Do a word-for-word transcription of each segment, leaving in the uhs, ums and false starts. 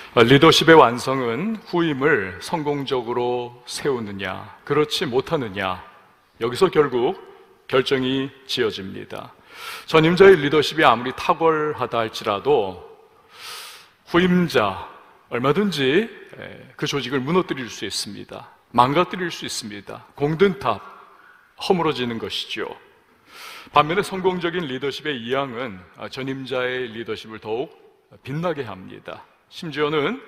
리더십의 완성은 후임을 성공적으로 세우느냐, 그렇지 못하느냐, 여기서 결국 결정이 지어집니다. 전임자의 리더십이 아무리 탁월하다 할지라도 후임자, 얼마든지 그 조직을 무너뜨릴 수 있습니다. 망가뜨릴 수 있습니다. 공든탑, 허물어지는 것이죠. 반면에 성공적인 리더십의 이양은 전임자의 리더십을 더욱 빛나게 합니다. 심지어는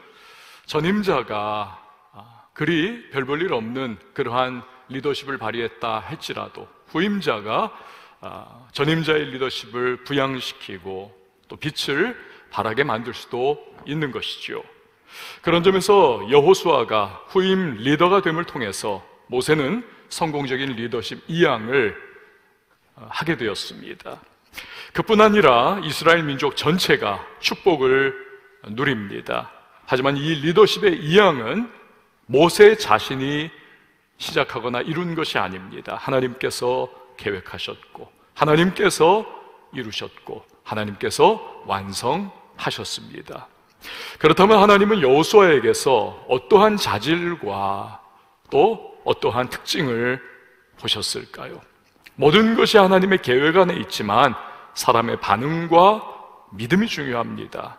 전임자가 그리 별 볼 일 없는 그러한 리더십을 발휘했다 할지라도 후임자가 전임자의 리더십을 부양시키고 또 빛을 발하게 만들 수도 있는 것이죠. 그런 점에서 여호수아가 후임 리더가 됨을 통해서 모세는 성공적인 리더십 이양을 하게 되었습니다. 그뿐 아니라 이스라엘 민족 전체가 축복을 누립니다. 하지만 이 리더십의 이양은 모세 자신이 시작하거나 이룬 것이 아닙니다. 하나님께서 계획하셨고 하나님께서 이루셨고 하나님께서 완성하셨습니다. 그렇다면 하나님은 여호수아에게서 어떠한 자질과 또 어떠한 특징을 보셨을까요? 모든 것이 하나님의 계획 안에 있지만 사람의 반응과 믿음이 중요합니다.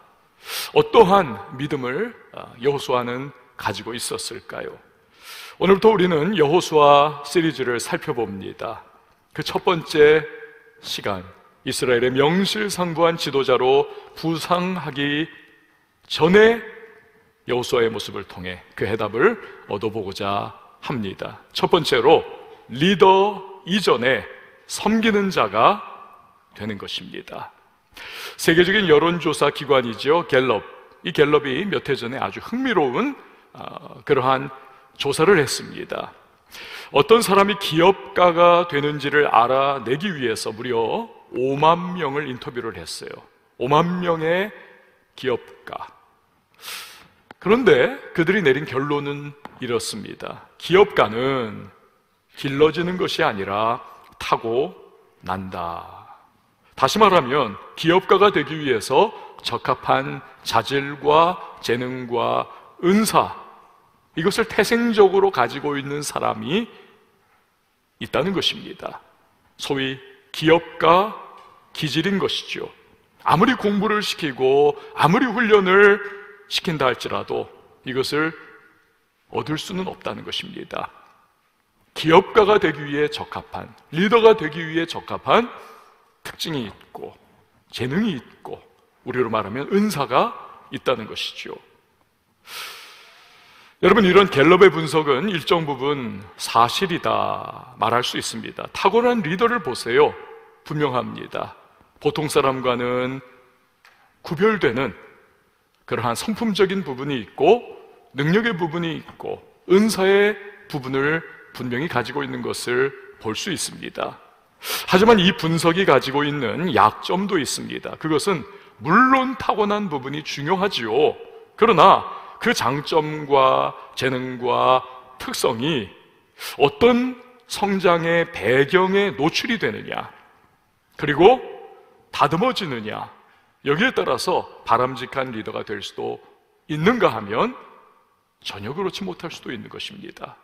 어떠한 믿음을 여호수아는 가지고 있었을까요? 오늘부터 우리는 여호수아 시리즈를 살펴봅니다. 그 첫 번째 시간, 이스라엘의 명실상부한 지도자로 부상하기 전에 여호수아의 모습을 통해 그 해답을 얻어보고자 합니다. 첫 번째로 리더 이전에 섬기는 자가 되는 것입니다. 세계적인 여론조사 기관이죠, 갤럽. 이 갤럽이 몇 해 전에 아주 흥미로운 어, 그러한 조사를 했습니다. 어떤 사람이 기업가가 되는지를 알아내기 위해서 무려 오만 명을 인터뷰를 했어요. 오만 명의 기업가. 그런데 그들이 내린 결론은 이렇습니다. 기업가는 길러지는 것이 아니라 타고 난다. 다시 말하면 기업가가 되기 위해서 적합한 자질과 재능과 은사, 이것을 태생적으로 가지고 있는 사람이 있다는 것입니다. 소위 기업가 기질인 것이죠. 아무리 공부를 시키고 아무리 훈련을 시킨다 할지라도 이것을 얻을 수는 없다는 것입니다. 기업가가 되기 위해 적합한, 리더가 되기 위해 적합한 특징이 있고 재능이 있고 우리로 말하면 은사가 있다는 것이죠. 여러분, 이런 갤럽의 분석은 일정 부분 사실이다 말할 수 있습니다. 탁월한 리더를 보세요. 분명합니다. 보통 사람과는 구별되는 그러한 성품적인 부분이 있고 능력의 부분이 있고 은사의 부분을 분명히 가지고 있는 것을 볼 수 있습니다. 하지만 이 분석이 가지고 있는 약점도 있습니다. 그것은 물론 타고난 부분이 중요하지요. 그러나 그 장점과 재능과 특성이 어떤 성장의 배경에 노출이 되느냐, 그리고 다듬어지느냐, 여기에 따라서 바람직한 리더가 될 수도 있는가 하면 전혀 그렇지 못할 수도 있는 것입니다.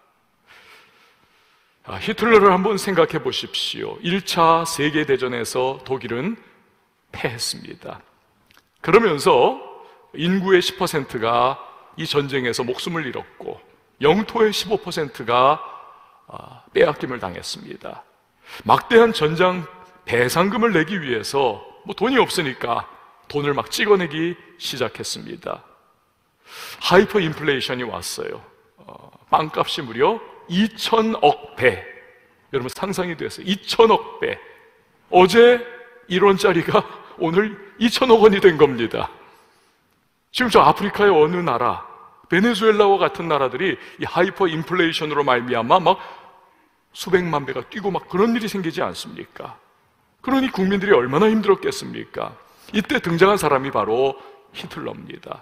히틀러를 한번 생각해 보십시오. 일 차 세계대전에서 독일은 패했습니다. 그러면서 인구의 십 퍼센트가 이 전쟁에서 목숨을 잃었고 영토의 십오 퍼센트가 빼앗김을 당했습니다. 막대한 전장 배상금을 내기 위해서 뭐 돈이 없으니까 돈을 막 찍어내기 시작했습니다. 하이퍼 인플레이션이 왔어요. 어, 빵값이 무려 이천억 배. 여러분 상상이 됐어요. 이천억 배. 어제 일 원짜리가 오늘 이천억 원이 된 겁니다. 지금 저 아프리카의 어느 나라, 베네수엘라와 같은 나라들이 이 하이퍼 인플레이션으로 말미암아 막 수백만 배가 뛰고 막 그런 일이 생기지 않습니까? 그러니 국민들이 얼마나 힘들었겠습니까? 이때 등장한 사람이 바로 히틀러입니다.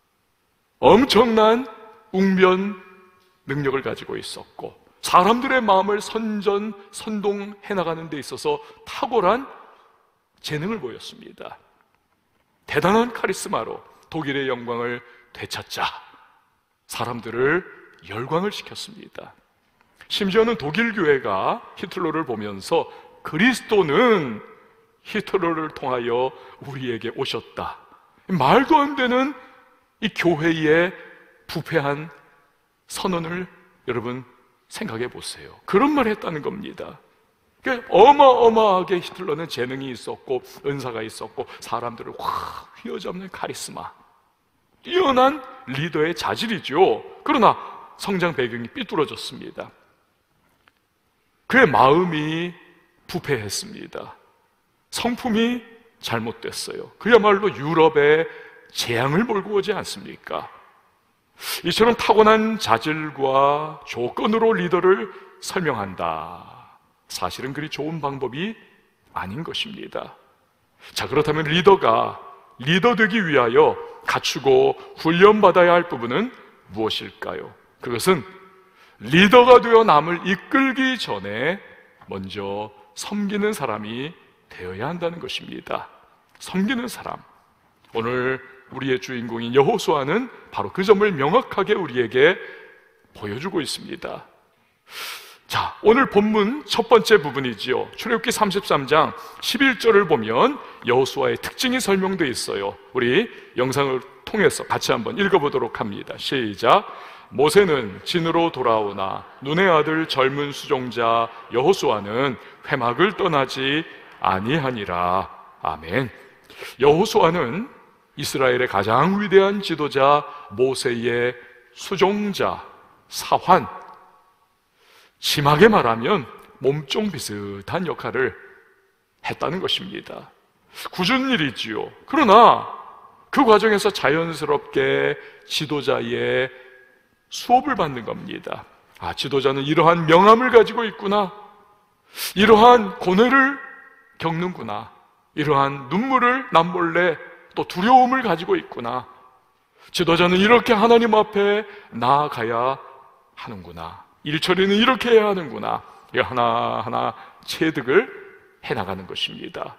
엄청난 웅변 능력을 가지고 있었고 사람들의 마음을 선전, 선동해 나가는 데 있어서 탁월한 재능을 보였습니다. 대단한 카리스마로 독일의 영광을 되찾자. 사람들을 열광을 시켰습니다. 심지어는 독일 교회가 히틀러를 보면서 그리스도는 히틀러를 통하여 우리에게 오셨다. 말도 안 되는 이 교회의 부패한 선언을 여러분 생각해 보세요. 그런 말을 했다는 겁니다. 그러니까 어마어마하게 히틀러는 재능이 있었고 은사가 있었고 사람들을 확 휘어잡는 카리스마, 뛰어난 리더의 자질이죠. 그러나 성장 배경이 삐뚤어졌습니다. 그의 마음이 부패했습니다. 성품이 잘못됐어요. 그야말로 유럽의 재앙을 몰고 오지 않습니까? 이처럼 타고난 자질과 조건으로 리더를 설명한다. 사실은 그리 좋은 방법이 아닌 것입니다. 자, 그렇다면 리더가 리더 되기 위하여 갖추고 훈련받아야 할 부분은 무엇일까요? 그것은 리더가 되어 남을 이끌기 전에 먼저 섬기는 사람이 되어야 한다는 것입니다. 섬기는 사람. 오늘 우리의 주인공인 여호수아는 바로 그 점을 명확하게 우리에게 보여주고 있습니다. 자, 오늘 본문 첫 번째 부분이지요. 출애굽기 삼십삼 장 십일 절을 보면 여호수아의 특징이 설명되어 있어요. 우리 영상을 통해서 같이 한번 읽어보도록 합니다. 시작. 모세는 진으로 돌아오나 눈의 아들 젊은 수종자 여호수아는 회막을 떠나지 아니하니라. 아멘. 여호수아는 이스라엘의 가장 위대한 지도자 모세의 수종자, 사환, 심하게 말하면 몸종 비슷한 역할을 했다는 것입니다. 굳은 일이지요. 그러나 그 과정에서 자연스럽게 지도자의 수업을 받는 겁니다. 아, 지도자는 이러한 명함을 가지고 있구나, 이러한 고뇌를 겪는구나, 이러한 눈물을 남몰래 또 두려움을 가지고 있구나, 지도자는 이렇게 하나님 앞에 나아가야 하는구나, 일처리는 이렇게 해야 하는구나, 하나하나 체득을 해나가는 것입니다.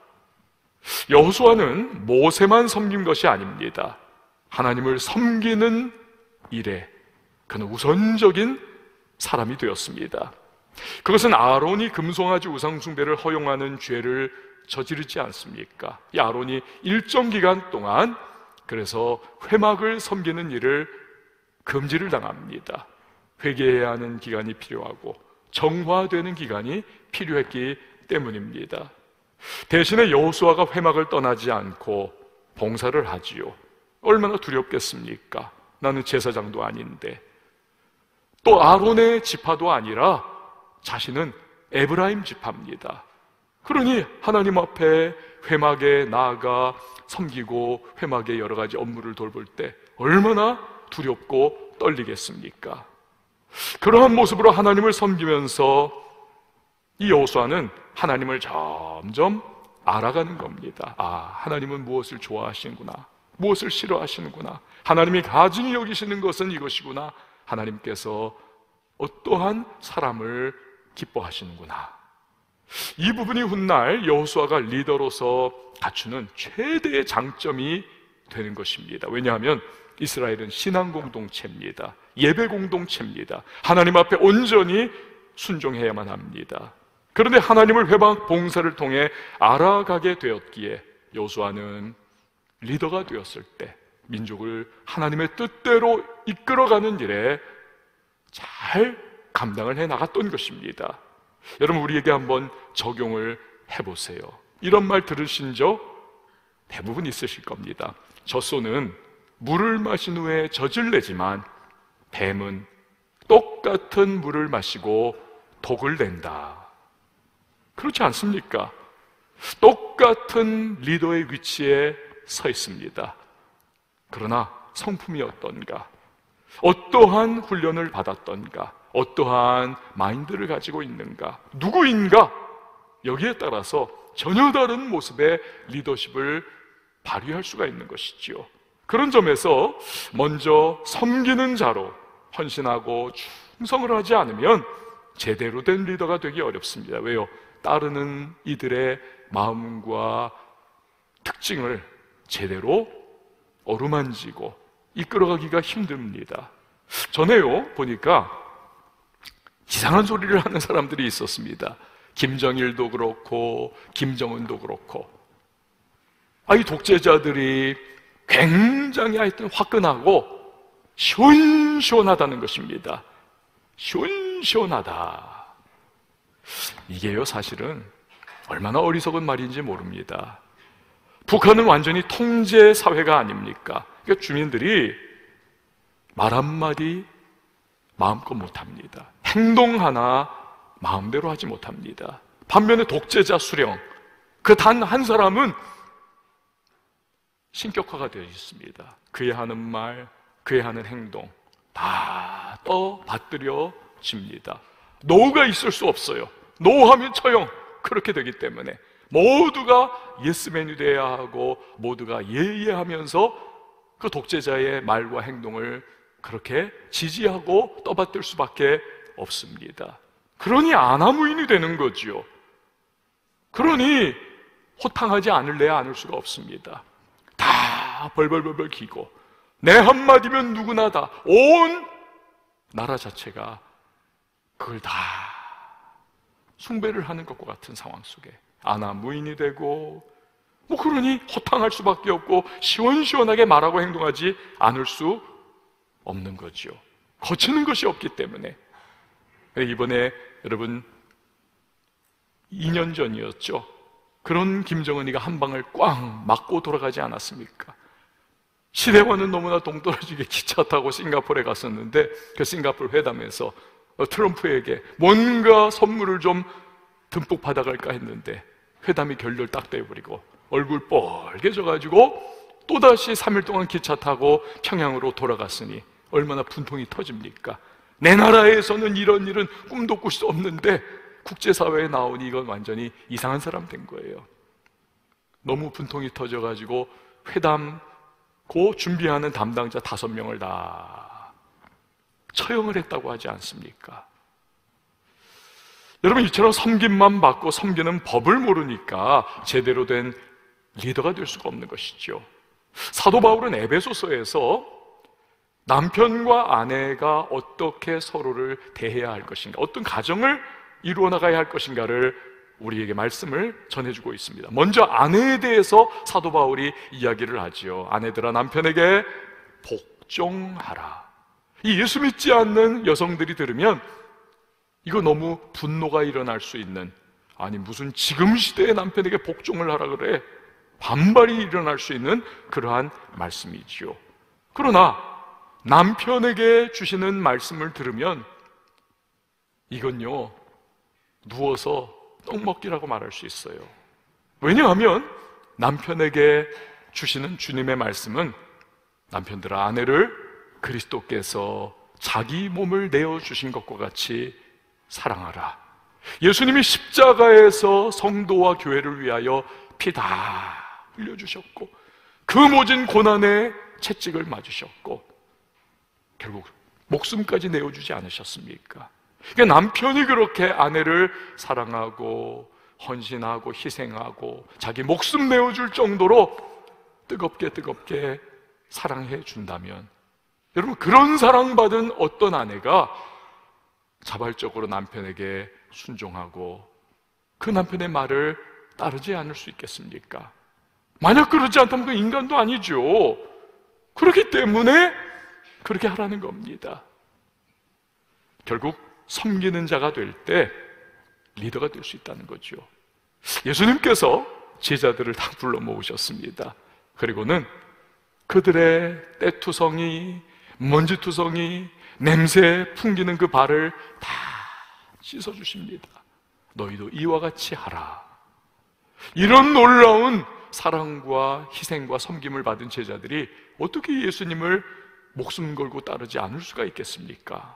여호수아는 모세만 섬긴 것이 아닙니다. 하나님을 섬기는 일에 그는 우선적인 사람이 되었습니다. 그것은 아론이 금송아지 우상숭배를 허용하는 죄를 저지르지 않습니까? 이 아론이 일정 기간 동안 그래서 회막을 섬기는 일을 금지를 당합니다. 회개해야 하는 기간이 필요하고 정화되는 기간이 필요했기 때문입니다. 대신에 여호수아가 회막을 떠나지 않고 봉사를 하지요. 얼마나 두렵겠습니까? 나는 제사장도 아닌데. 또 아론의 지파도 아니라 자신은 에브라임 지파입니다. 그러니 하나님 앞에 회막에 나아가 섬기고 회막의 여러 가지 업무를 돌볼 때 얼마나 두렵고 떨리겠습니까? 그러한 모습으로 하나님을 섬기면서 이 여호수아는 하나님을 점점 알아가는 겁니다. 아, 하나님은 무엇을 좋아하시는구나, 무엇을 싫어하시는구나, 하나님이 가증히 여기시는 것은 이것이구나, 하나님께서 어떠한 사람을 기뻐하시는구나. 이 부분이 훗날 여호수아가 리더로서 갖추는 최대의 장점이 되는 것입니다. 왜냐하면 이스라엘은 신앙 공동체입니다. 예배 공동체입니다. 하나님 앞에 온전히 순종해야만 합니다. 그런데 하나님을 회막 봉사를 통해 알아가게 되었기에 여호수아는 리더가 되었을 때 민족을 하나님의 뜻대로 이끌어가는 일에 잘 감당을 해 나갔던 것입니다. 여러분, 우리에게 한번 적용을 해보세요. 이런 말 들으신 적 대부분 있으실 겁니다. 젖소는 물을 마신 후에 젖을 내지만 뱀은 똑같은 물을 마시고 독을 낸다. 그렇지 않습니까? 똑같은 리더의 위치에 서 있습니다. 그러나 성품이 어떤가, 어떠한 훈련을 받았던가, 어떠한 마인드를 가지고 있는가, 누구인가, 여기에 따라서 전혀 다른 모습의 리더십을 발휘할 수가 있는 것이지요. 그런 점에서 먼저 섬기는 자로 헌신하고 충성을 하지 않으면 제대로 된 리더가 되기 어렵습니다. 왜요? 따르는 이들의 마음과 특징을 제대로 어루만지고 이끌어가기가 힘듭니다. 전에요 보니까 이상한 소리를 하는 사람들이 있었습니다. 김정일도 그렇고 김정은도 그렇고, 아, 이 독재자들이 굉장히 하여튼 화끈하고 시원시원하다는 것입니다. 시원시원하다. 이게요 사실은 얼마나 어리석은 말인지 모릅니다. 북한은 완전히 통제 사회가 아닙니까? 그러니까 주민들이 말 한마디 마음껏 못합니다. 행동 하나 마음대로 하지 못합니다. 반면에 독재자 수령, 그 단 한 사람은 신격화가 되어 있습니다. 그의 하는 말, 그의 하는 행동 다 떠받들여집니다. 노가 있을 수 없어요. 노하면 처형, 그렇게 되기 때문에 모두가 예스맨이 돼야 하고 모두가 예예하면서 그 독재자의 말과 행동을 그렇게 지지하고 떠받들 수밖에 없습니다. 그러니 아나무인이 되는 거지요. 그러니 호탕하지 않을래야 않을 수가 없습니다. 다 벌벌벌벌 기고 내 한마디면 누구나 다, 온 나라 자체가 그걸 다 숭배를 하는 것과 같은 상황 속에 아나무인이 되고, 뭐 그러니 호탕할 수밖에 없고 시원시원하게 말하고 행동하지 않을 수 없는 거죠. 거치는 것이 없기 때문에. 이번에 여러분 이 년 전이었죠. 그런 김정은이가 한 방을 꽝 맞고 돌아가지 않았습니까? 시대와는 너무나 동떨어지게 기차 타고 싱가포르에 갔었는데, 그 싱가포르 회담에서 트럼프에게 뭔가 선물을 좀 듬뿍 받아갈까 했는데 회담이 결렬 딱 돼버리고 얼굴 뻘개져가지고 또다시 삼 일 동안 기차 타고 평양으로 돌아갔으니 얼마나 분통이 터집니까? 내 나라에서는 이런 일은 꿈도 꿀 수 없는데 국제사회에 나오니 이건 완전히 이상한 사람 된 거예요. 너무 분통이 터져가지고 회담 고 준비하는 담당자 다섯 명을 다 처형을 했다고 하지 않습니까? 여러분, 이처럼 섬김만 받고 섬기는 법을 모르니까 제대로 된 리더가 될 수가 없는 것이죠. 사도 바울은 에베소서에서 남편과 아내가 어떻게 서로를 대해야 할 것인가, 어떤 가정을 이루어 나가야 할 것인가를 우리에게 말씀을 전해주고 있습니다. 먼저 아내에 대해서 사도 바울이 이야기를 하지요. 아내들아 남편에게 복종하라. 이 예수 믿지 않는 여성들이 들으면 이거 너무 분노가 일어날 수 있는, 아니 무슨 지금 시대에 남편에게 복종을 하라 그래, 반발이 일어날 수 있는 그러한 말씀이지요. 그러나 남편에게 주시는 말씀을 들으면 이건요 누워서 떡 먹기라고 말할 수 있어요. 왜냐하면 남편에게 주시는 주님의 말씀은 남편들아 아내를 그리스도께서 자기 몸을 내어주신 것과 같이 사랑하라. 예수님이 십자가에서 성도와 교회를 위하여 피 다 흘려주셨고 그 모진 고난에 채찍을 맞으셨고 결국 목숨까지 내어주지 않으셨습니까? 그러니까 남편이 그렇게 아내를 사랑하고 헌신하고 희생하고 자기 목숨 내어줄 정도로 뜨겁게 뜨겁게 사랑해 준다면, 여러분 그런 사랑받은 어떤 아내가 자발적으로 남편에게 순종하고 그 남편의 말을 따르지 않을 수 있겠습니까? 만약 그러지 않다면 그 인간도 아니죠. 그렇기 때문에 그렇게 하라는 겁니다. 결국 섬기는 자가 될 때 리더가 될 수 있다는 거죠. 예수님께서 제자들을 다 불러 모으셨습니다. 그리고는 그들의 때투성이, 먼지투성이, 냄새 풍기는 그 발을 다 씻어주십니다. 너희도 이와 같이 하라. 이런 놀라운 사랑과 희생과 섬김을 받은 제자들이 어떻게 예수님을 목숨 걸고 따르지 않을 수가 있겠습니까?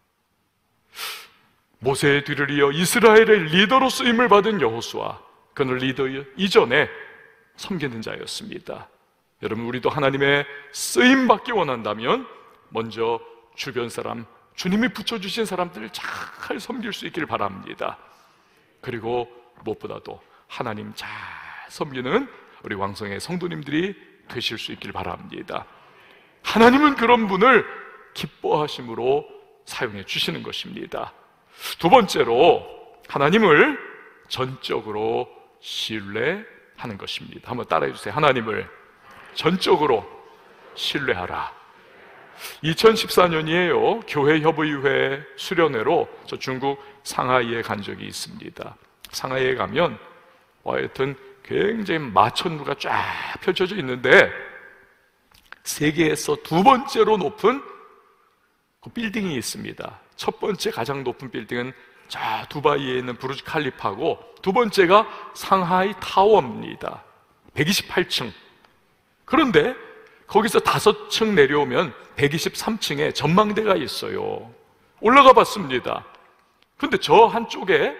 모세의 뒤를 이어 이스라엘의 리더로 쓰임을 받은 여호수아, 그는 리더 이전에 섬기는 자였습니다. 여러분 우리도 하나님의 쓰임 받기 원한다면 먼저 주변 사람, 주님이 붙여주신 사람들을 잘 섬길 수 있기를 바랍니다. 그리고 무엇보다도 하나님 잘 섬기는 우리 왕성의 성도님들이 되실 수 있기를 바랍니다. 하나님은 그런 분을 기뻐하심으로 사용해 주시는 것입니다. 두 번째로 하나님을 전적으로 신뢰하는 것입니다. 한번 따라해 주세요. 하나님을 전적으로 신뢰하라. 이천십사 년이에요. 교회협의회 수련회로 저 중국 상하이에 간 적이 있습니다. 상하이에 가면 하여튼 굉장히 마천루가 쫙 펼쳐져 있는데 세계에서 두 번째로 높은 그 빌딩이 있습니다. 첫 번째 가장 높은 빌딩은 저 두바이에 있는 부르즈 칼리파고, 두 번째가 상하이 타워입니다. 백이십팔 층. 그런데 거기서 다섯 층 내려오면 백이십삼 층에 전망대가 있어요. 올라가 봤습니다. 그런데 저 한쪽에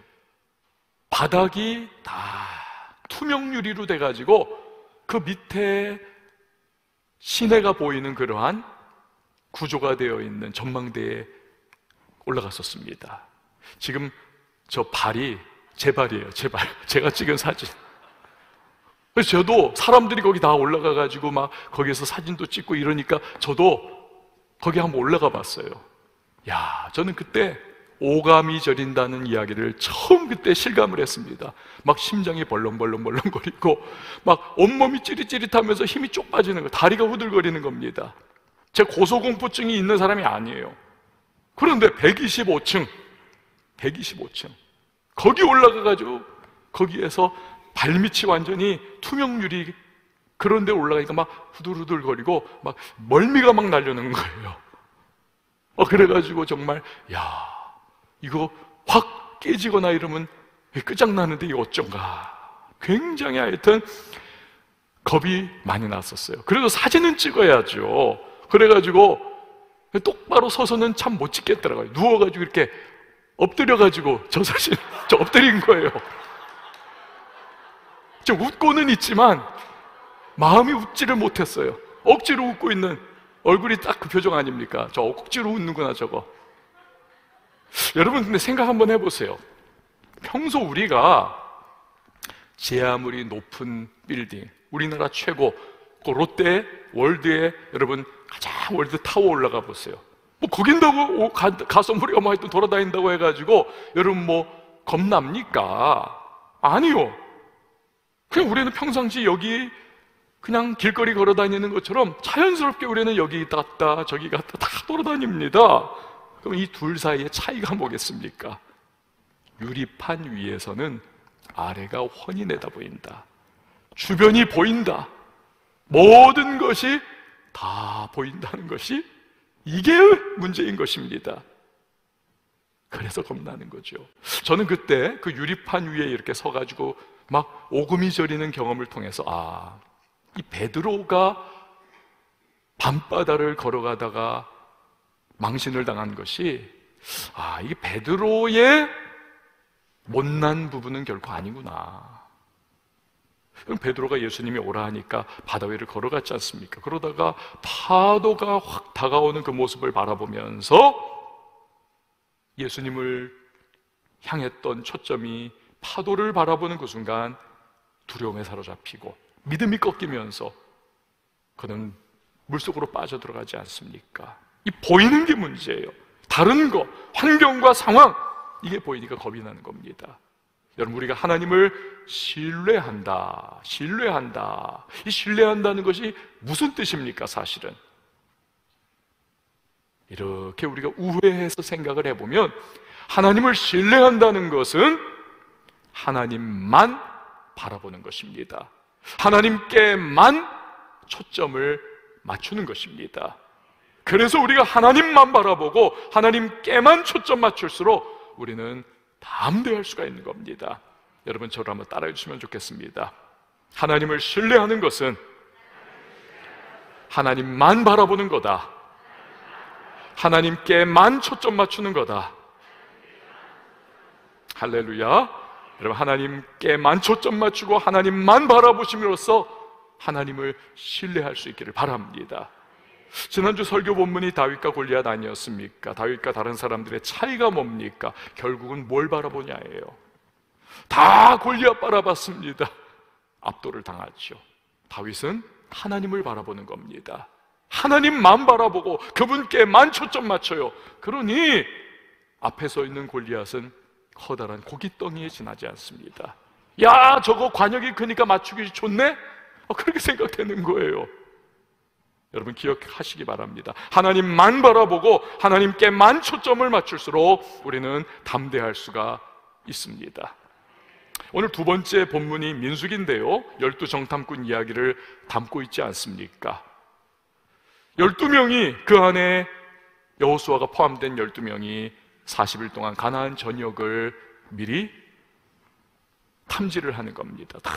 바닥이 다 투명 유리로 돼가지고 그 밑에 시내가 보이는 그러한 구조가 되어 있는 전망대에 올라갔었습니다. 지금 저 발이 제 발이에요. 제 발. 제가 찍은 사진. 그래서 저도 사람들이 거기 다 올라가가지고 막 거기에서 사진도 찍고 이러니까 저도 거기 한번 올라가 봤어요. 야, 저는 그때 오감이 저린다는 이야기를 처음 그때 실감을 했습니다. 막 심장이 벌렁벌렁벌렁거리고 막 온몸이 찌릿찌릿하면서 힘이 쪽 빠지는 거, 다리가 후들거리는 겁니다. 제가 고소공포증이 있는 사람이 아니에요. 그런데 백이십오 층, 백이십오 층 거기 올라가가지고 거기에서 발밑이 완전히 투명 유리, 그런데 올라가니까 막 후들후들거리고 막 멀미가 막 나려는 거예요. 어, 그래가지고 정말 야, 이거 확 깨지거나 이러면 끝장나는데 이거 어쩐가, 굉장히 하여튼 겁이 많이 났었어요. 그래도 사진은 찍어야죠. 그래가지고 똑바로 서서는 참 못 찍겠더라고요. 누워가지고 이렇게 엎드려가지고 저 사실 저 엎드린 거예요. 좀 웃고는 있지만 마음이 웃지를 못했어요. 억지로 웃고 있는 얼굴이 딱 그 표정 아닙니까? 저 억지로 웃는구나 저거. 여러분 근데 생각 한번 해보세요. 평소 우리가 제 아무리 높은 빌딩, 우리나라 최고 그 롯데 월드에 여러분 가장 월드 타워 올라가 보세요. 뭐 거긴다고 가, 가서 우리가 뭐 하여튼 돌아다닌다고 해가지고 여러분 뭐 겁납니까? 아니요. 그냥 우리는 평상시 여기 그냥 길거리 걸어 다니는 것처럼 자연스럽게 우리는 여기 갔다 저기 갔다 다 돌아다닙니다. 그럼 이 둘 사이의 차이가 뭐겠습니까? 유리판 위에서는 아래가 훤히 내다 보인다. 주변이 보인다. 모든 것이 다 보인다는 것이 이게 문제인 것입니다. 그래서 겁나는 거죠. 저는 그때 그 유리판 위에 이렇게 서가지고 막 오금이 저리는 경험을 통해서 아, 이 베드로가 밤바다를 걸어가다가 망신을 당한 것이 아, 이게 베드로의 못난 부분은 결코 아니구나. 그럼 베드로가 예수님이 오라 하니까 바다 위를 걸어갔지 않습니까? 그러다가 파도가 확 다가오는 그 모습을 바라보면서 예수님을 향했던 초점이 파도를 바라보는 그 순간 두려움에 사로잡히고 믿음이 꺾이면서 그는 물속으로 빠져들어가지 않습니까? 이 보이는 게 문제예요. 다른 거, 환경과 상황, 이게 보이니까 겁이 나는 겁니다. 여러분, 우리가 하나님을 신뢰한다, 신뢰한다. 이 신뢰한다는 것이 무슨 뜻입니까, 사실은? 이렇게 우리가 우회해서 생각을 해보면 하나님을 신뢰한다는 것은 하나님만 바라보는 것입니다. 하나님께만 초점을 맞추는 것입니다. 그래서 우리가 하나님만 바라보고 하나님께만 초점 맞출수록 우리는 담대할 수가 있는 겁니다. 여러분 저를 한번 따라해 주시면 좋겠습니다. 하나님을 신뢰하는 것은 하나님만 바라보는 거다. 하나님께만 초점 맞추는 거다. 할렐루야. 여러분 하나님께만 초점 맞추고 하나님만 바라보심으로써 하나님을 신뢰할 수 있기를 바랍니다. 지난주 설교 본문이 다윗과 골리앗 아니었습니까? 다윗과 다른 사람들의 차이가 뭡니까? 결국은 뭘 바라보냐예요. 다 골리앗 바라봤습니다. 압도를 당하죠. 다윗은 하나님을 바라보는 겁니다. 하나님만 바라보고 그분께만 초점 맞춰요. 그러니 앞에 서 있는 골리앗은 커다란 고깃덩이에 지나지 않습니다. 야, 저거 관역이 크니까 맞추기 좋네? 어, 그렇게 생각되는 거예요. 여러분 기억하시기 바랍니다. 하나님만 바라보고 하나님께만 초점을 맞출수록 우리는 담대할 수가 있습니다. 오늘 두 번째 본문이 민수기인데요, 열두 정탐꾼 이야기를 담고 있지 않습니까? 열두 명이, 그 안에 여호수아가 포함된 열두 명이 사십 일 동안 가나안 전역을 미리 탐지를 하는 겁니다. 다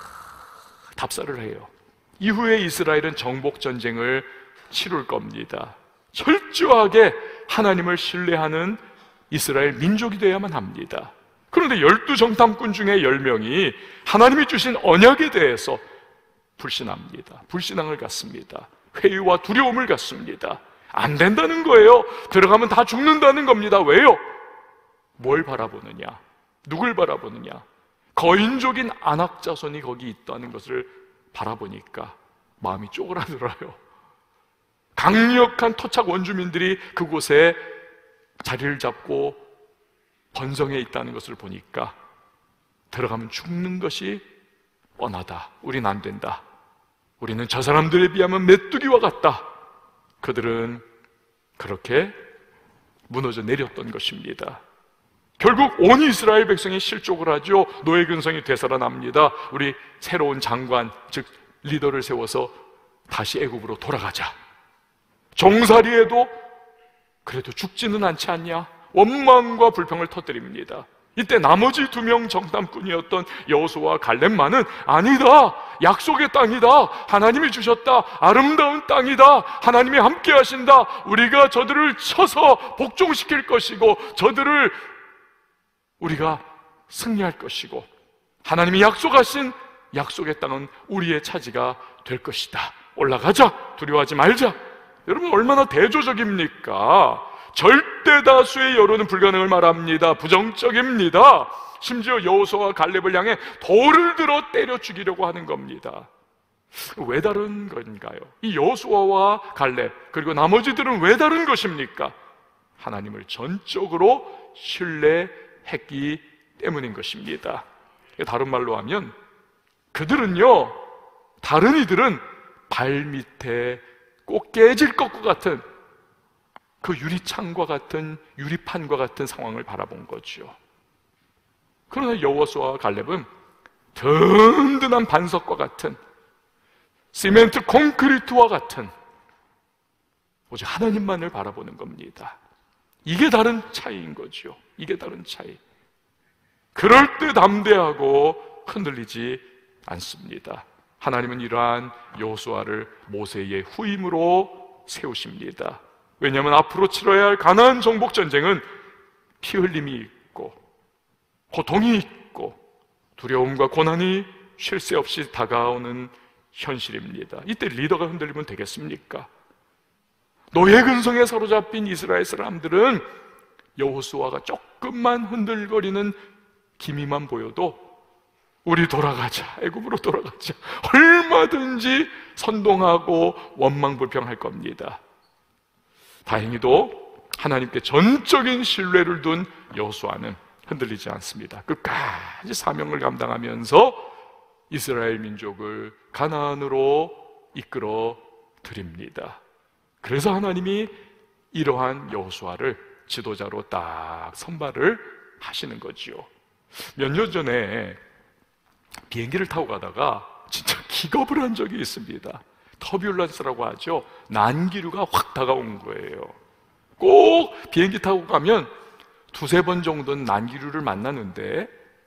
답사를 해요. 이후에 이스라엘은 정복 전쟁을 치룰 겁니다. 철저하게 하나님을 신뢰하는 이스라엘 민족이 되어야만 합니다. 그런데 열두 정탐꾼 중에 열 명이 하나님이 주신 언약에 대해서 불신합니다. 불신앙을 갖습니다. 회의와 두려움을 갖습니다. 안 된다는 거예요. 들어가면 다 죽는다는 겁니다. 왜요? 뭘 바라보느냐? 누굴 바라보느냐? 거인족인 아낙 자손이 거기 있다는 것을 바라보니까 마음이 쪼그라들어요. 강력한 토착 원주민들이 그곳에 자리를 잡고 번성해 있다는 것을 보니까 들어가면 죽는 것이 뻔하다. 우린 안 된다. 우리는 저 사람들에 비하면 메뚜기와 같다. 그들은 그렇게 무너져 내렸던 것입니다. 결국 온 이스라엘 백성이 실족을 하죠. 노예 근성이 되살아납니다. 우리 새로운 장관, 즉 리더를 세워서 다시 애굽으로 돌아가자. 종살이에도 그래도 죽지는 않지 않냐? 원망과 불평을 터뜨립니다. 이때 나머지 두 명 정탐꾼이었던 여호수아와 갈렙만은 아니다, 약속의 땅이다, 하나님이 주셨다, 아름다운 땅이다, 하나님이 함께 하신다, 우리가 저들을 쳐서 복종시킬 것이고 저들을 우리가 승리할 것이고 하나님이 약속하신 약속의 땅은 우리의 차지가 될 것이다. 올라가자, 두려워하지 말자. 여러분 얼마나 대조적입니까? 절대 다수의 여론은 불가능을 말합니다. 부정적입니다. 심지어 여호수아와 갈렙을 향해 돌을 들어 때려 죽이려고 하는 겁니다. 왜 다른 건가요? 이 여호수아와 갈렙 그리고 나머지들은 왜 다른 것입니까? 하나님을 전적으로 신뢰했기 때문인 것입니다. 다른 말로 하면 그들은요, 다른 이들은 발밑에 꼭 깨질 것과 같은 그 유리창과 같은 유리판과 같은 상황을 바라본 거죠. 그러나 여호수아와 갈렙은 든든한 반석과 같은 시멘트 콘크리트와 같은 오직 하나님만을 바라보는 겁니다. 이게 다른 차이인 거죠. 이게 다른 차이. 그럴 때 담대하고 흔들리지 않습니다. 하나님은 이러한 여호수아를 모세의 후임으로 세우십니다. 왜냐하면 앞으로 치러야 할 가나안 정복 전쟁은 피 흘림이 있고 고통이 있고 두려움과 고난이 쉴 새 없이 다가오는 현실입니다. 이때 리더가 흔들리면 되겠습니까? 노예 근성에 사로잡힌 이스라엘 사람들은 여호수아가 조금만 흔들거리는 기미만 보여도 우리 돌아가자, 애굽으로 돌아가자, 얼마든지 선동하고 원망불평할 겁니다. 다행히도 하나님께 전적인 신뢰를 둔 여호수아는 흔들리지 않습니다. 끝까지 사명을 감당하면서 이스라엘 민족을 가나안으로 이끌어 드립니다. 그래서 하나님이 이러한 여호수아를 지도자로 딱 선발을 하시는 거지요. 몇 년 전에 비행기를 타고 가다가 진짜 기겁을 한 적이 있습니다. 터뷸런스라고 하죠. 난기류가 확 다가온 거예요. 꼭 비행기 타고 가면 두세 번 정도는 난기류를 만나는데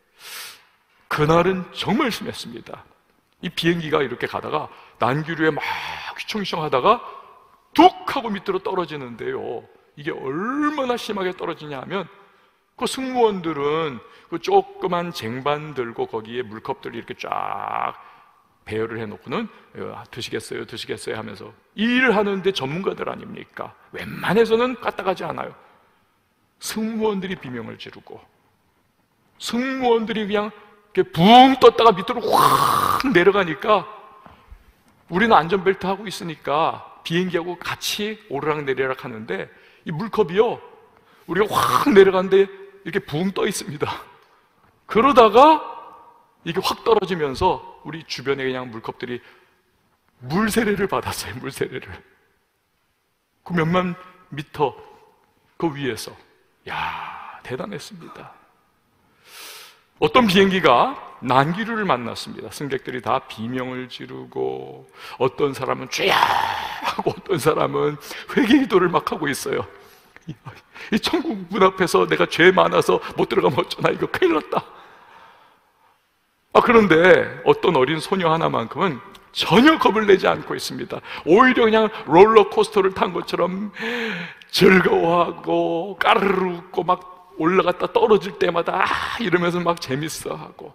그날은 정말 심했습니다. 이 비행기가 이렇게 가다가 난기류에 막 휘청휘청 하다가 툭 하고 밑으로 떨어지는데요, 이게 얼마나 심하게 떨어지냐 하면 그 승무원들은 그 조그만 쟁반 들고 거기에 물컵들을 이렇게 쫙 배열을 해놓고는 드시겠어요 드시겠어요 하면서 일을 하는데 전문가들 아닙니까? 웬만해서는 갖다 가지 않아요. 승무원들이 비명을 지르고 승무원들이 그냥 이렇게 붕 떴다가 밑으로 확 내려가니까 우리는 안전벨트 하고 있으니까 비행기하고 같이 오르락내리락 하는데 이 물컵이요, 우리가 확 내려가는데 이렇게 붕 떠 있습니다. 그러다가 이게 확 떨어지면서 우리 주변에 그냥 물컵들이 물세례를 받았어요. 물세례를. 그 몇만 미터 그 위에서. 야, 대단했습니다. 어떤 비행기가 난기류를 만났습니다. 승객들이 다 비명을 지르고, 어떤 사람은 쥐야 하고, 어떤 사람은 회개기도를 막 하고 있어요. 이 천국 문 앞에서 내가 죄 많아서 못 들어가면 어쩌나, 이거 큰일 났다. 아, 그런데 어떤 어린 소녀 하나만큼은 전혀 겁을 내지 않고 있습니다. 오히려 그냥 롤러코스터를 탄 것처럼 즐거워하고 까르르 웃고 막 올라갔다 떨어질 때마다 아 이러면서 막 재밌어하고,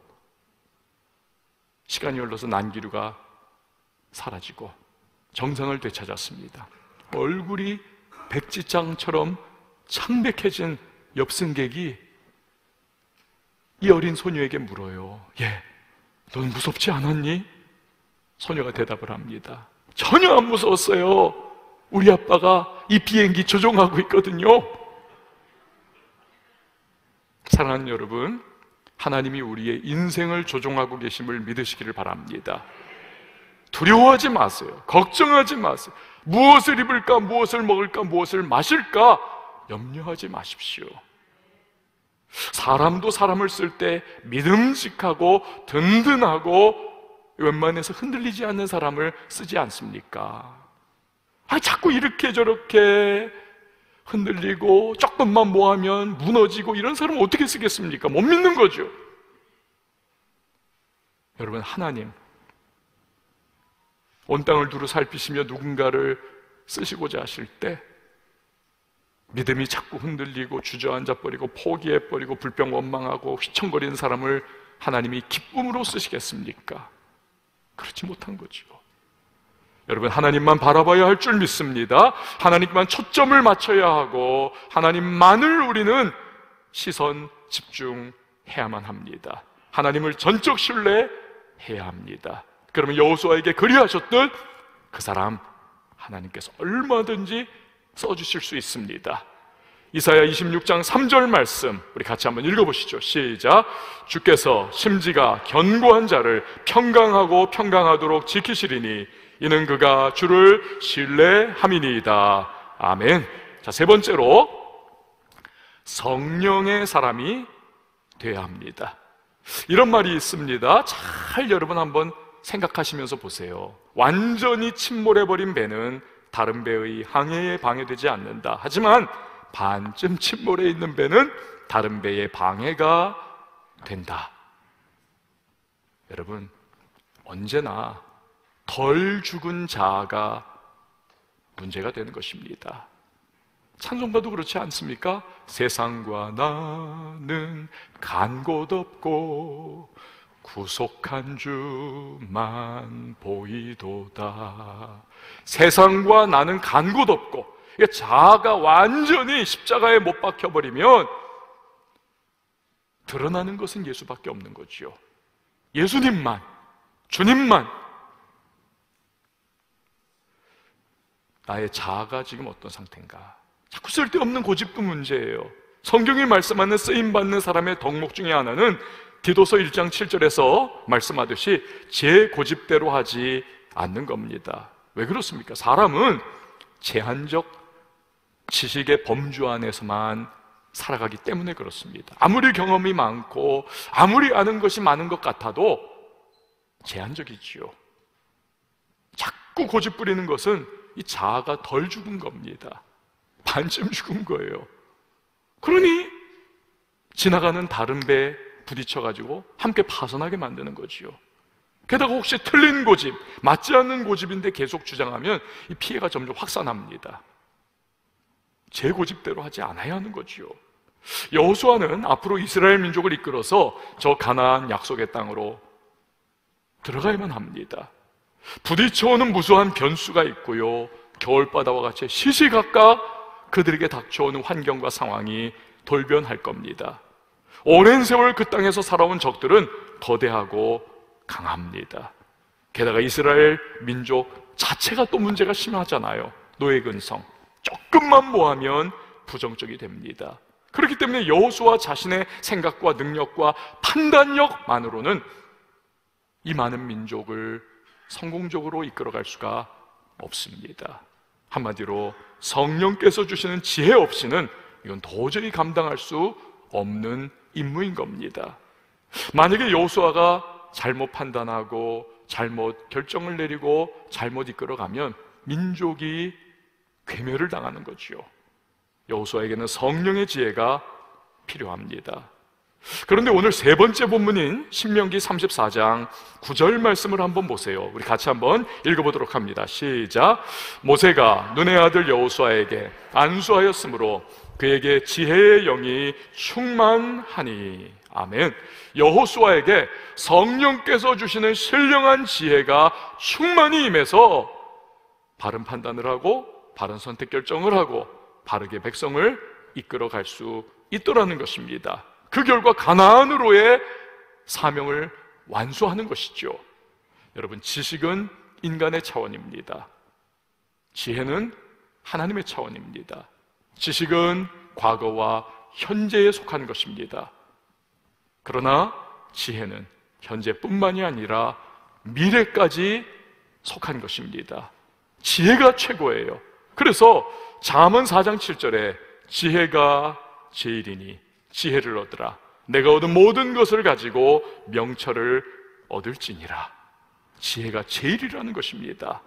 시간이 흘러서 난기류가 사라지고 정상을 되찾았습니다. 얼굴이 백지장처럼 창백해진 옆 승객이 이 어린 소녀에게 물어요. 얘, 넌 무섭지 않았니? 소녀가 대답을 합니다. 전혀 안 무서웠어요. 우리 아빠가 이 비행기 조종하고 있거든요. 사랑하는 여러분, 하나님이 우리의 인생을 조종하고 계심을 믿으시기를 바랍니다. 두려워하지 마세요. 걱정하지 마세요. 무엇을 입을까, 무엇을 먹을까, 무엇을 마실까 염려하지 마십시오. 사람도 사람을 쓸 때 믿음직하고 든든하고 웬만해서 흔들리지 않는 사람을 쓰지 않습니까? 아, 자꾸 이렇게 저렇게 흔들리고 조금만 뭐 하면 무너지고 이런 사람은 어떻게 쓰겠습니까? 못 믿는 거죠. 여러분, 하나님 온 땅을 두루 살피시며 누군가를 쓰시고자 하실 때 믿음이 자꾸 흔들리고 주저앉아버리고 포기해버리고 불평 원망하고 휘청거리는 사람을 하나님이 기쁨으로 쓰시겠습니까? 그렇지 못한 거죠. 여러분, 하나님만 바라봐야 할 줄 믿습니다. 하나님만 초점을 맞춰야 하고 하나님만을 우리는 시선 집중해야만 합니다. 하나님을 전적 신뢰해야 합니다. 그러면 여호수아에게 그리하셨듯 그 사람 하나님께서 얼마든지 써주실 수 있습니다. 이사야 이십육 장 삼 절 말씀 우리 같이 한번 읽어보시죠. 시작. 주께서 심지가 견고한 자를 평강하고 평강하도록 지키시리니 이는 그가 주를 신뢰함이니이다. 아멘. 자, 세 번째로 성령의 사람이 되어야 합니다. 이런 말이 있습니다. 잘 여러분 한번 생각하시면서 보세요. 완전히 침몰해버린 배는 다른 배의 항해에 방해되지 않는다. 하지만 반쯤 침몰해 있는 배는 다른 배의 방해가 된다. 여러분, 언제나 덜 죽은 자아가 문제가 되는 것입니다. 찬송가도 그렇지 않습니까? 세상과 나는 간 곳 없고 구속한 주만 보이도다. 세상과 나는 간 곳 없고, 자아가 완전히 십자가에 못 박혀버리면 드러나는 것은 예수밖에 없는 거죠. 예수님만, 주님만. 나의 자아가 지금 어떤 상태인가? 자꾸 쓸데없는 고집도 문제예요. 성경이 말씀하는 쓰임받는 사람의 덕목 중에 하나는 디도서 일 장 칠 절에서 말씀하듯이 제 고집대로 하지 않는 겁니다. 왜 그렇습니까? 사람은 제한적 지식의 범주 안에서만 살아가기 때문에 그렇습니다. 아무리 경험이 많고 아무리 아는 것이 많은 것 같아도 제한적이지요. 자꾸 고집 부리는 것은 이 자아가 덜 죽은 겁니다. 반쯤 죽은 거예요. 그러니 지나가는 다른 배에 부딪혀가지고 함께 파손하게 만드는 거지요. 게다가 혹시 틀린 고집, 맞지 않는 고집인데 계속 주장하면 이 피해가 점점 확산합니다. 제 고집대로 하지 않아야 하는 거지요. 여호수아는 앞으로 이스라엘 민족을 이끌어서 저 가나안 약속의 땅으로 들어가야만 합니다. 부딪혀오는 무수한 변수가 있고요, 겨울바다와 같이 시시각각 그들에게 닥쳐오는 환경과 상황이 돌변할 겁니다. 오랜 세월 그 땅에서 살아온 적들은 거대하고 강합니다. 게다가 이스라엘 민족 자체가 또 문제가 심하잖아요. 노예 근성. 조금만 모하면 부정적이 됩니다. 그렇기 때문에 여호수아 자신의 생각과 능력과 판단력만으로는 이 많은 민족을 성공적으로 이끌어갈 수가 없습니다. 한마디로 성령께서 주시는 지혜 없이는 이건 도저히 감당할 수 없는 임무인 겁니다. 만약에 여호수아가 잘못 판단하고 잘못 결정을 내리고 잘못 이끌어가면 민족이 괴멸을 당하는 거지요. 여호수아에게는 성령의 지혜가 필요합니다. 그런데 오늘 세 번째 본문인 신명기 삼십사 장 구 절 말씀을 한번 보세요. 우리 같이 한번 읽어보도록 합니다. 시작. 모세가 눈의 아들 여호수아에게 안수하였으므로 그에게 지혜의 영이 충만하니. 아멘. 여호수아에게 성령께서 주시는 신령한 지혜가 충만히 임해서 바른 판단을 하고 바른 선택 결정을 하고 바르게 백성을 이끌어갈 수 있더라는 것입니다. 그 결과 가나안으로의 사명을 완수하는 것이죠. 여러분, 지식은 인간의 차원입니다. 지혜는 하나님의 차원입니다. 지식은 과거와 현재에 속한 것입니다. 그러나 지혜는 현재뿐만이 아니라 미래까지 속한 것입니다. 지혜가 최고예요. 그래서 잠언 사 장 칠 절에 지혜가 제일이니 지혜를 얻으라. 내가 얻은 모든 것을 가지고 명철을 얻을지니라. 지혜가 제일이라는 것입니다.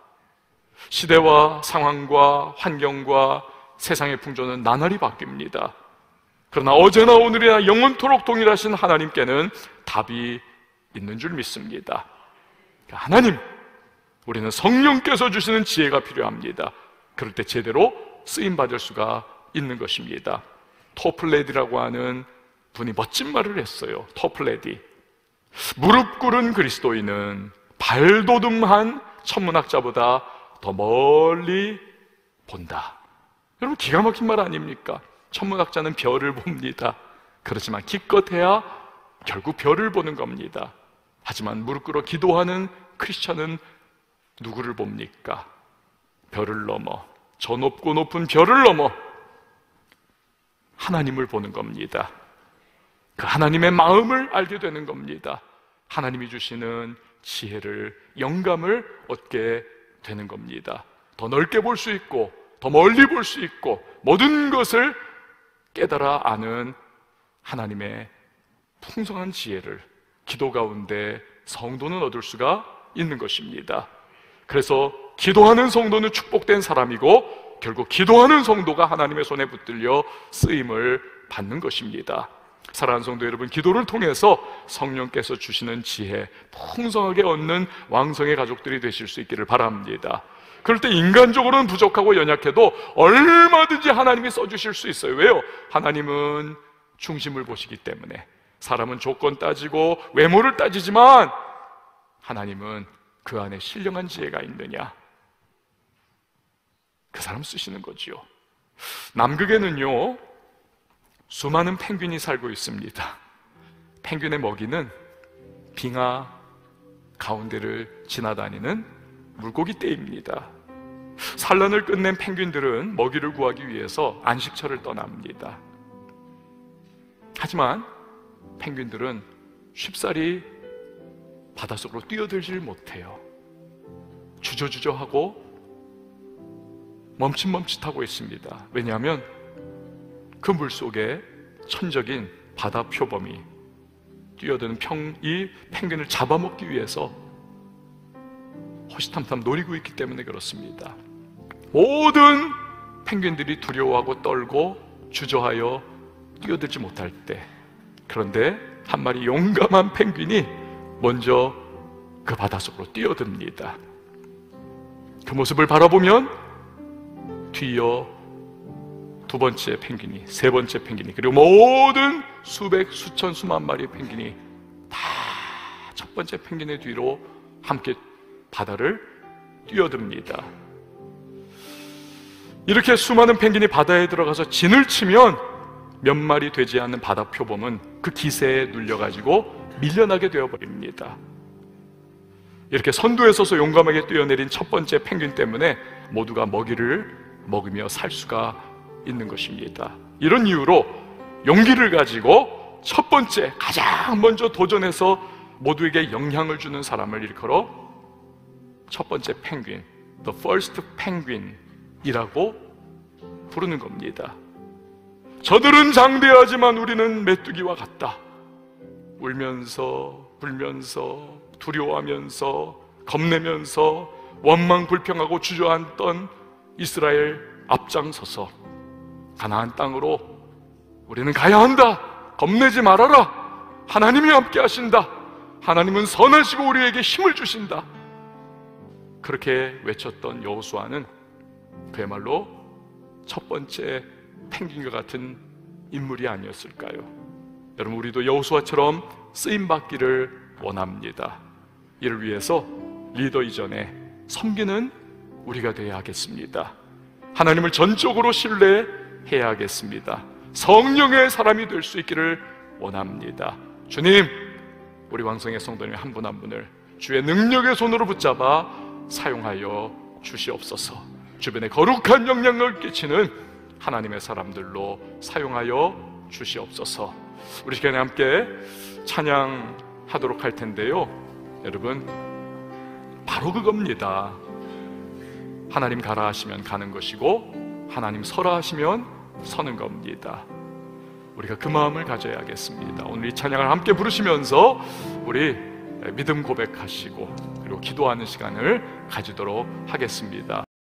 시대와 상황과 환경과 세상의 풍조는 나날이 바뀝니다. 그러나 어제나 오늘이나 영원토록 동일하신 하나님께는 답이 있는 줄 믿습니다. 하나님, 우리는 성령께서 주시는 지혜가 필요합니다. 그럴 때 제대로 쓰임받을 수가 있는 것입니다. 토플레디라고 하는 분이 멋진 말을 했어요. 토플레디. 무릎 꿇은 그리스도인은 발돋움한 천문학자보다 더 멀리 본다. 여러분, 기가 막힌 말 아닙니까? 천문학자는 별을 봅니다. 그렇지만 기껏해야 결국 별을 보는 겁니다. 하지만 무릎 꿇어 기도하는 크리스천은 누구를 봅니까? 별을 넘어, 저 높고 높은 별을 넘어 하나님을 보는 겁니다. 그 하나님의 마음을 알게 되는 겁니다. 하나님이 주시는 지혜를, 영감을 얻게 되는 겁니다. 더 넓게 볼 수 있고 더 멀리 볼 수 있고 모든 것을 깨달아 아는 하나님의 풍성한 지혜를 기도 가운데 성도는 얻을 수가 있는 것입니다. 그래서 기도하는 성도는 축복된 사람이고 결국 기도하는 성도가 하나님의 손에 붙들려 쓰임을 받는 것입니다. 사랑하는 성도 여러분, 기도를 통해서 성령께서 주시는 지혜 풍성하게 얻는 왕성의 가족들이 되실 수 있기를 바랍니다. 그럴 때 인간적으로는 부족하고 연약해도 얼마든지 하나님이 써주실 수 있어요. 왜요? 하나님은 중심을 보시기 때문에. 사람은 조건 따지고 외모를 따지지만 하나님은 그 안에 신령한 지혜가 있느냐, 그 사람 쓰시는 거지요. 남극에는요 수많은 펭귄이 살고 있습니다. 펭귄의 먹이는 빙하 가운데를 지나다니는 물고기 떼입니다. 산란을 끝낸 펭귄들은 먹이를 구하기 위해서 안식처를 떠납니다. 하지만 펭귄들은 쉽사리 바닷속으로 뛰어들질 못해요. 주저주저하고 멈칫멈칫하고 있습니다. 왜냐하면 그 물속에 천적인 바다 표범이 뛰어드는 평, 이 펭귄을 잡아먹기 위해서 호시탐탐 노리고 있기 때문에 그렇습니다. 모든 펭귄들이 두려워하고 떨고 주저하여 뛰어들지 못할 때, 그런데 한 마리 용감한 펭귄이 먼저 그 바닷속으로 뛰어듭니다. 그 모습을 바라보면 뒤이어 두 번째 펭귄이, 세 번째 펭귄이, 그리고 모든 수백, 수천, 수만 마리의 펭귄이 다 첫 번째 펭귄의 뒤로 함께 바다를 뛰어듭니다. 이렇게 수많은 펭귄이 바다에 들어가서 진을 치면 몇 마리 되지 않는 바다 표범은 그 기세에 눌려가지고 밀려나게 되어버립니다. 이렇게 선두에 서서 용감하게 뛰어내린 첫 번째 펭귄 때문에 모두가 먹이를 먹으며 살 수가 있는 것입니다. 이런 이유로 용기를 가지고 첫 번째, 가장 먼저 도전해서 모두에게 영향을 주는 사람을 일컬어 첫 번째 펭귄, The First Penguin이라고 부르는 겁니다. 저들은 장대하지만 우리는 메뚜기와 같다. 울면서, 불면서, 두려워하면서, 겁내면서, 원망 불평하고 주저앉던 이스라엘 앞장서서 가나안 땅으로 우리는 가야 한다. 겁내지 말아라. 하나님이 함께 하신다. 하나님은 선하시고 우리에게 힘을 주신다. 그렇게 외쳤던 여호수아는 그야말로 첫 번째 펭귄과 같은 인물이 아니었을까요? 여러분, 우리도 여호수아처럼 쓰임받기를 원합니다. 이를 위해서 리더 이전에 섬기는 우리가 되어야 하겠습니다. 하나님을 전적으로 신뢰해야 하겠습니다. 성령의 사람이 될 수 있기를 원합니다. 주님, 우리 왕성의 성도님 한 분 한 분을 주의 능력의 손으로 붙잡아 사용하여 주시옵소서. 주변에 거룩한 영향을 끼치는 하나님의 사람들로 사용하여 주시옵소서. 우리 시간에 함께 찬양하도록 할 텐데요, 여러분, 바로 그겁니다. 하나님 가라 하시면 가는 것이고 하나님 서라 하시면 서는 겁니다. 우리가 그 마음을 가져야겠습니다. 오늘 이 찬양을 함께 부르시면서 우리 믿음 고백하시고 그리고 기도하는 시간을 가지도록 하겠습니다.